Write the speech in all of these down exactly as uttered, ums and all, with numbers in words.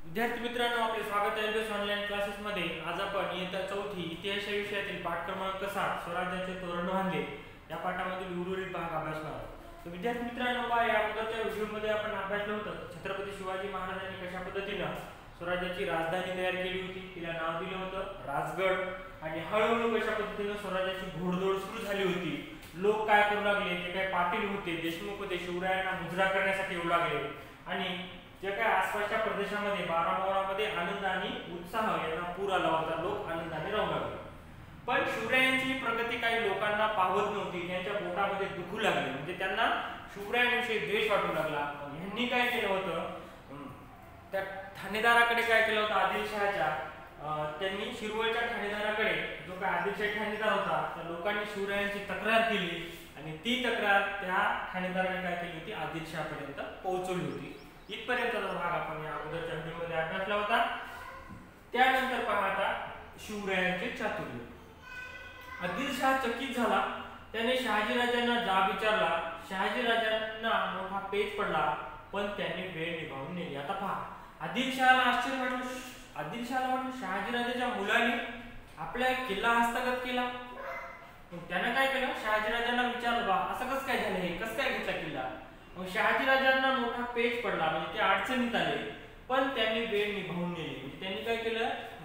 विद्यार्थी मित्रांनो, आपले स्वागत आहे एमबीएस ऑनलाईन क्लासेस मध्ये। आज आपण इयत्ता चौथी इतिहास या विषयातील पाठ क्रमांक सात स्वराज्याचे तोरण बांधले या पाठामधील उर्वरित भाग अभ्यासणार आहोत। तर विद्यार्थी मित्रांनो, पहा या अगोदरच्या व्हिडिओमध्ये आपण अभ्यासलं होतं छत्रपती शिवाजी महाराजांनी कशा पद्धतीने स्वराज्याची राजधानी तयार केली होती, तिला नाव दिलं होतं राजगड, आणि हळूहळू कशा पद्धतीने स्वराज्याची घोडदौड सुरू झाली होती। लोक काय करू लागले, जे काही पाटील होते, देशमुख होते, शिवरायांना मुजरा करण्यासाठी येऊ लागले, आणि जे काय आसपासच्या प्रदेशामध्ये बारामोळामध्ये आनंद आणि उत्साह यांना पूर आला होता, लोक आनंदाने राहू लागले। पण शिवरायांची प्रगती काही लोकांना पावत नव्हती, त्यांच्या पोटामध्ये दुखू लागले, म्हणजे त्यांना शिवरायांविषयी द्वेष वाटू लागला। यांनी काय केलं होतं, त्या ठाणेदाराकडे काय केलं होतं, आदिलशहाच्या त्यांनी शिरवळच्या ठाणेदाराकडे, जो काय आदिलशाही ठाणेदार होता, त्या लोकांनी शिवरायांची तक्रार केली, आणि ती तक्रार त्या ठाणेदाराने काय केली होती, आदिलशहापर्यंत पोहोचवली होती। इथपर्यंतचा भाग आपण या अगोदरच्या व्हिडिओमध्ये अभ्यासला होता। त्यानंतर पहा आता शिवरायांचे चातुर्य। आदिलशहा चकित झाला, त्याने शहाजीराजांना जाब विचारला। शहाजीराजांना मोठा पेच पडला, पण त्यांनी वेळ निभावून नेली। आता पहा, आदिलशहाला आश्चर्य वाटलं, आदिलशहाला वाटलं शहाजीराजाच्या मुलाने आपला किल्ला हस्तगत केला। मग त्याने काय केलं, शहाजीराजांना विचारलं, बा असं कसं काय झालं, हे कसं काय घेतला किल्ला। मग शहाजीराजांना मोठा पेच पडला, म्हणजे ते अडचणीत आले, पण त्यांनी वेळ निभावून नेली। म्हणजे त्यांनी काय केलं,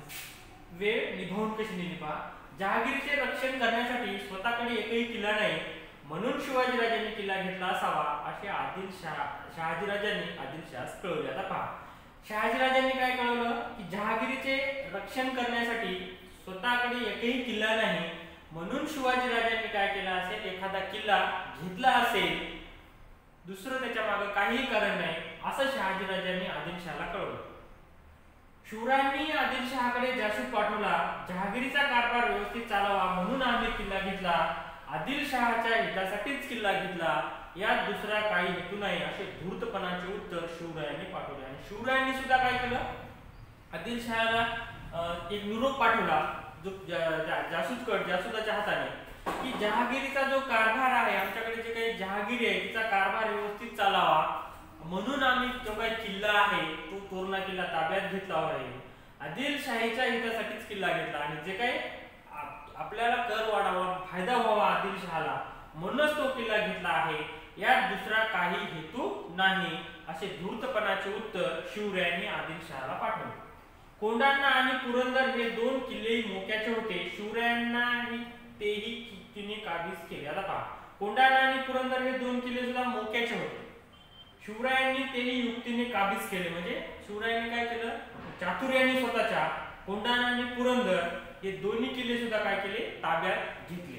वेळ निभावून कशी नेली पहा। जहागीरचे रक्षण करण्यासाठी स्वतःकडे एकही किल्ला नाही, म्हणून शिवाजीराजांनी किल्ला घेतला असावा, असे आदिलशहा शहाजीराजांनी आदिलशहास कळवले। आता पहा, शहाजीराजांनी काय कळवलं की जहागीरचे रक्षण करण्यासाठी स्वतःकडे एकही किल्ला नाही, म्हणून शिवाजीराजांनी काय केला असेल, एखादा किल्ला घेतला असेल, दुसरं त्याच्या मागे काहीही कारण नाही, असं शहाजीराजांनी आदिलशहाला कळवलं। शिवरायांनी आदिलशहाकडे जासूस पाठवला, जहागीरीचा कारभार व्यवस्थित चालावा म्हणून आम्ही किल्ला घेतला, आदिलशहाच्या हितासाठीच किल्ला घेतला, यात दुसरा काही हेतू नाही, असे धूर्तपणाचे उत्तर शिवरायांनी पाठवले। आणि शिवरायांनी सुद्धा काय केलं, आदिलशहाला एक निरोप पाठवला, जो जासूसकड जासूसाच्या हाताने, की जहागीरीचा जो कारभार आहे, आमच्याकडे जे काही जहागीरी आहे तिचा कारभार व्यवस्थित चालावा म्हणून आम्ही जो काही किल्ला आहे तो तोरणा किल्ला ताब्यात घेतला आहे। आदिलशाहीच्या हितासाठीच किल्ला घेतला, आणि जे काही आपल्याला कर वाढावा, फायदा व्हावा आदिलशहाला, म्हणूनच तो किल्ला घेतला आहे, यात दुसरा काही हेतू नाही, असे धूर्तपणाचे उत्तर शिवरायांनी आदिलशहाला पाठवले। कोंढाणा आणि पुरंदर हे दोन किल्ले मोक्याचे होते, शिवरायांनाही तेही युक्तीने काबीज केले। आता पहा, कोंढाणा आणि पुरंदर हे दोन किल्ले सुद्धा मोक्याचे होते, शिवरायांनी तेही युक्तीने काबीज केले। म्हणजे शिवरायांनी काय केलं, चातुर्याने स्वतःच्या कोंढाणा आणि पुरंदर हे दोन्ही किल्ले सुद्धा काय केले, ताब्यात घेतले।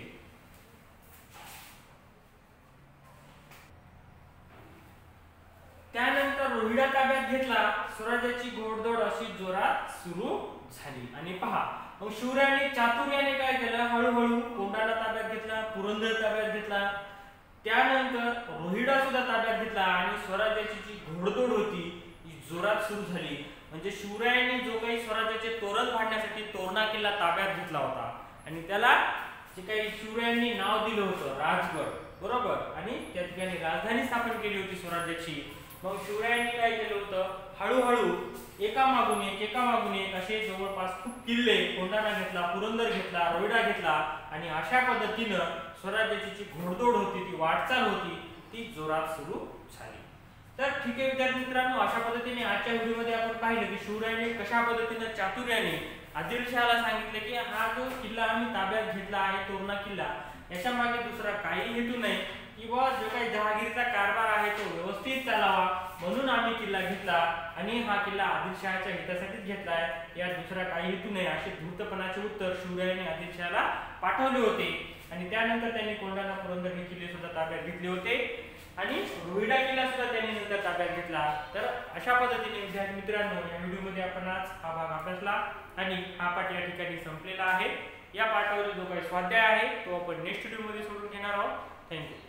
त्यानंतर रोहिडा ताब्यात घेतला, स्वराज्याची घोडदौड अशी जोरात सुरू झाली। आणि पहा, मग शिवरायांनी चातुर्याने काय केलं, हळूहळू कोंढाणा ताब्यात घेतला, पुरंदर ताब्यात घेतला, त्यानंतर रोहिडा सुद्धा ताब्यात घेतला, आणि स्वराज्याची जी घोडदौड होती ही जोरात सुरू झाली। म्हणजे शिवरायांनी जो काही स्वराज्याचे तोरण बांधण्यासाठी तोरणा किल्ला ताब्यात घेतला होता, आणि त्याला जे काही शिवरायांनी नाव दिलं होतं राजगड, बरोबर, आणि त्या ठिकाणी राजधानी स्थापन केली होती स्वराज्याची। मग शिवरायांनी काय केलं होतं, हळूहळू एका मागून एक एका मागून एक असे जवळपास खूप किल्ले, कोंढाणा घेतला, पुरंदर घेतला, रोहिडा घेतला, आणि अशा पद्धतीनं स्वराज्याची जी घोडदौड होती, ती वाटचाल होती, ती जोरात सुरू झाली। तर ठीक आहे विद्यार्थी मित्रांनो, अशा पद्धतीने आजच्या व्हिडिओमध्ये आपण पाहिलं की शिवरायांनी कशा पद्धतीने चातुर्याने आदिलशहाला सांगितले की हा जो किल्ला आम्ही ताब्यात घेतला आहे, तोरणा किल्ला, याच्या मागे दुसरा काही हेतू नाही, किंवा जो काही जहागीरचा कारभार आहे तो व्यवस्थित चालावा म्हणून आम्ही किल्ला घेतला, आणि हा किल्ला आदिलशहाच्या हितासाठीच घेतला आहे, यात दुसरा काही हेतू नाही, असे धूर्तपणाचे उत्तर शिवरायांनी आदिलशहाला पाठवले होते। आणि त्यानंतर त्यांनी कोंढाणा पुरंदर हे किल्ले सुद्धा ताब्यात घेतले होते, आणि रोहिडा किल्ला सुद्धा त्यांनी नंतर ताब्यात घेतला। तर अशा पद्धतीने विद्यार्थी मित्रांनो, या व्हिडिओमध्ये आपण आज हा भाग अभ्यासला, आणि हा पाठ या ठिकाणी संपलेला आहे। या पाठावर जो काही स्वाध्याय आहे तो आपण नेक्स्ट व्हिडिओमध्ये सोडून घेणार आहोत। थँक्यू।